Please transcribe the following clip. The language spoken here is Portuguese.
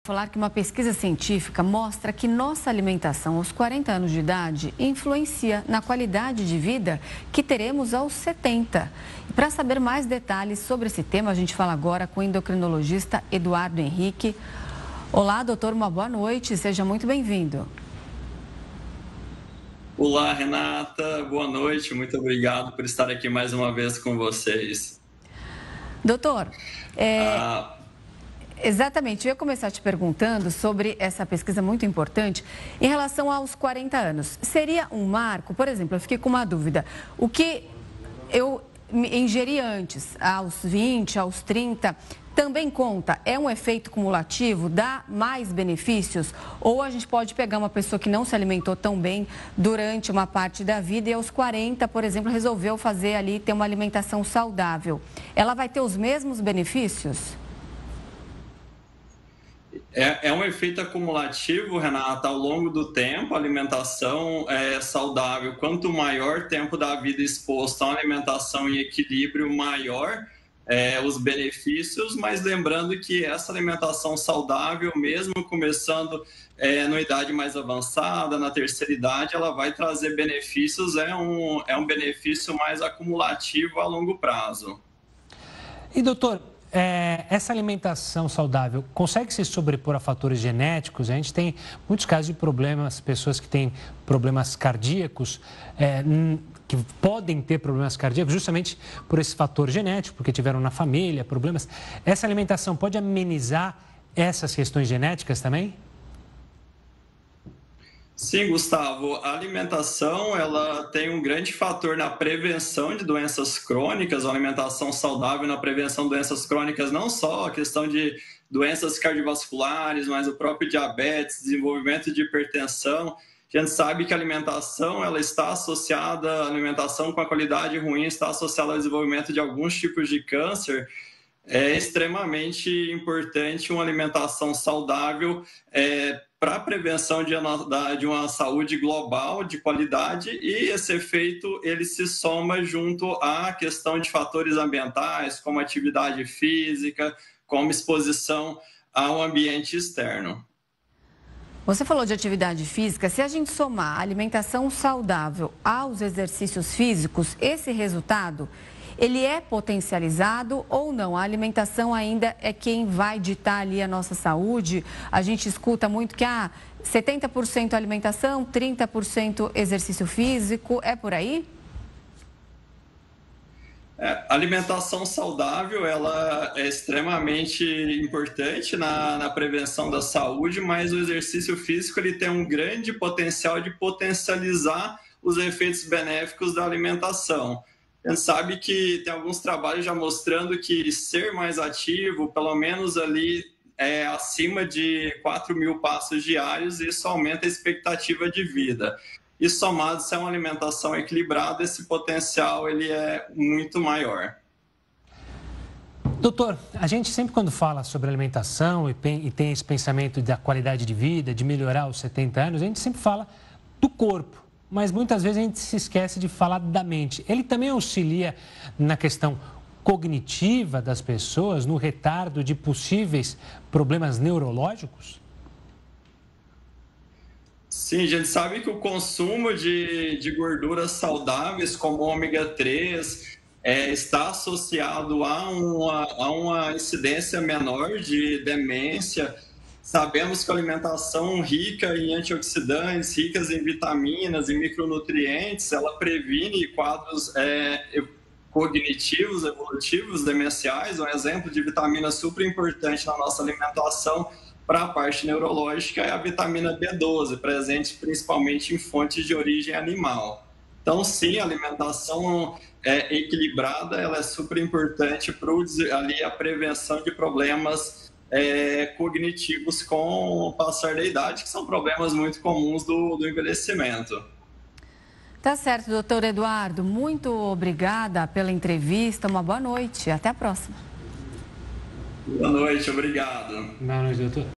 falar que uma pesquisa científica mostra que nossa alimentação aos 40 anos de idade influencia na qualidade de vida que teremos aos 70. E para saber mais detalhes sobre esse tema, a gente fala agora com o endocrinologista Eduardo Henrique. Olá, doutor, uma boa noite, seja muito bem-vindo. Olá, Renata, boa noite, muito obrigado por estar aqui mais uma vez com vocês. Doutor, exatamente, eu ia começar te perguntando sobre essa pesquisa muito importante em relação aos 40 anos. Seria um marco, por exemplo, eu fiquei com uma dúvida, o que eu ingeri antes, aos 20, aos 30, também conta? É um efeito cumulativo? Dá mais benefícios? Ou a gente pode pegar uma pessoa que não se alimentou tão bem durante uma parte da vida e aos 40, por exemplo, resolveu fazer ali, ter uma alimentação saudável. Ela vai ter os mesmos benefícios? É um efeito acumulativo, Renata, ao longo do tempo. A alimentação é saudável. Quanto maior tempo da vida exposto a uma alimentação em equilíbrio, maior os benefícios, mas lembrando que essa alimentação saudável, mesmo começando numa idade mais avançada, na terceira idade, ela vai trazer benefícios, é um benefício mais acumulativo a longo prazo. E doutor, essa alimentação saudável consegue se sobrepor a fatores genéticos? A gente tem muitos casos de problemas, pessoas que têm problemas cardíacos, que podem ter problemas cardíacos justamente por esse fator genético, porque tiveram na família problemas. Essa alimentação pode amenizar essas questões genéticas também? Sim, Gustavo, a alimentação ela tem um grande fator na prevenção de doenças crônicas, a alimentação saudável na prevenção de doenças crônicas, não só a questão de doenças cardiovasculares, mas o próprio diabetes, desenvolvimento de hipertensão. A gente sabe que a alimentação ela está associada, a alimentação com a qualidade ruim está associada ao desenvolvimento de alguns tipos de câncer. É extremamente importante uma alimentação saudável para a prevenção de uma saúde global de qualidade, e esse efeito ele se soma junto à questão de fatores ambientais, como atividade física, como exposição ao ambiente externo. Você falou de atividade física, se a gente somar a alimentação saudável aos exercícios físicos, esse resultado, ele é potencializado ou não? A alimentação ainda é quem vai ditar ali a nossa saúde. A gente escuta muito que 70% alimentação, 30% exercício físico, é por aí? A alimentação saudável ela é extremamente importante na prevenção da saúde, mas o exercício físico ele tem um grande potencial de potencializar os efeitos benéficos da alimentação. A gente sabe que tem alguns trabalhos já mostrando que ser mais ativo, pelo menos ali acima de 4.000 passos diários, isso aumenta a expectativa de vida. E somado, se é uma alimentação equilibrada, esse potencial ele é muito maior. Doutor, a gente sempre quando fala sobre alimentação e tem esse pensamento da qualidade de vida, de melhorar os 70 anos, a gente sempre fala do corpo, mas muitas vezes a gente se esquece de falar da mente. Ele também auxilia na questão cognitiva das pessoas, no retardo de possíveis problemas neurológicos? Sim, a gente sabe que o consumo de gorduras saudáveis, como ômega 3, está associado a uma incidência menor de demência. Sabemos que a alimentação rica em antioxidantes, ricas em vitaminas e micronutrientes, ela previne quadros cognitivos, evolutivos, demenciais. Um exemplo de vitamina super importante na nossa alimentação para a parte neurológica é a vitamina B12, presente principalmente em fontes de origem animal. Então, sim, a alimentação equilibrada ela é super importante para a prevenção de problemas cognitivos com o passar da idade, que são problemas muito comuns do envelhecimento. Tá certo, doutor Eduardo. Muito obrigada pela entrevista. Uma boa noite. Até a próxima. Boa noite, obrigado. Boa noite, doutor.